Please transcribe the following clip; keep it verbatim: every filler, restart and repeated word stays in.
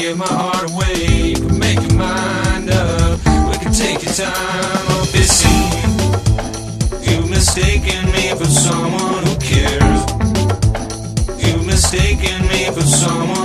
give my heart away. You can make your mind up, we can take your time. Don't be seen, you've mistaken me for someone who cares. You've mistaken me for someone